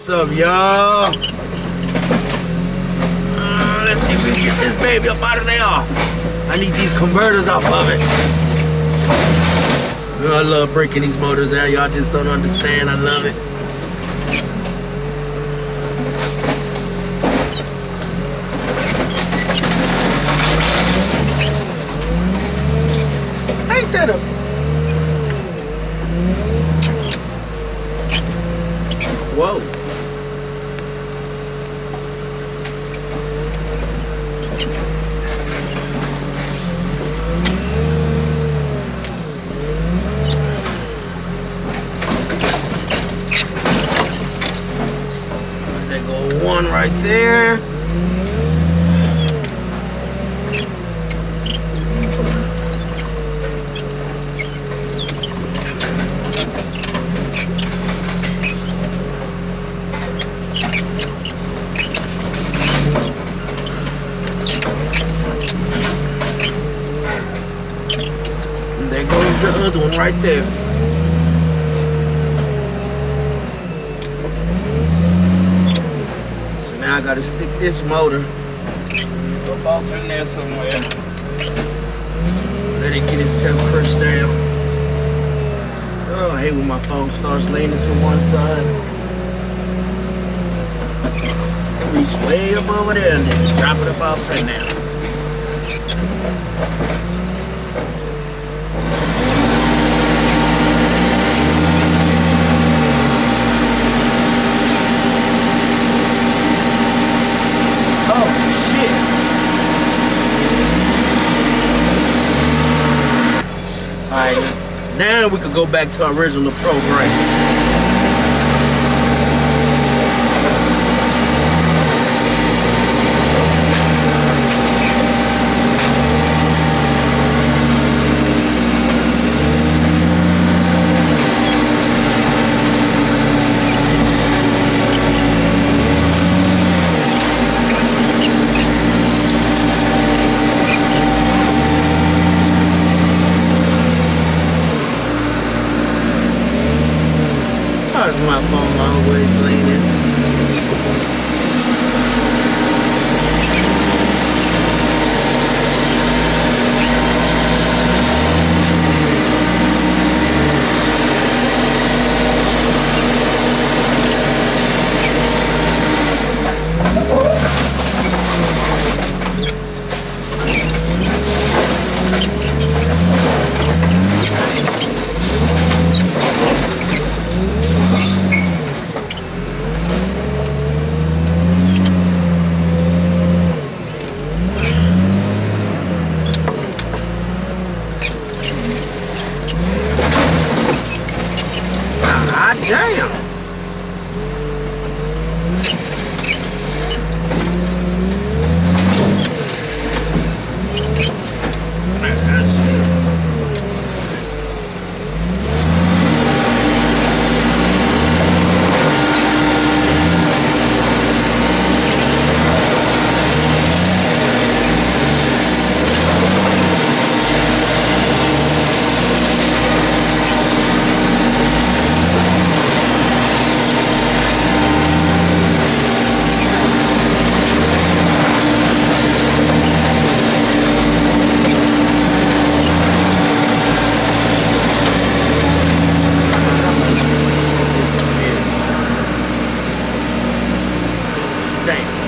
up, y'all? Let's see if we can get this baby up out of there. I need these converters off of it. I love breaking these motors out. Y'all just don't understand. I love it. Ain't that a... Whoa. There go one right there. There goes the other one right there. So now I gotta stick this motor up off in there somewhere. Let it get itself crushed down. Oh, I hate when my phone starts leaning to one side. Reach way up over there and just drop it up off in there. Alright, now we can go back to our original program. Why is my phone always leaning? Damn. Damn.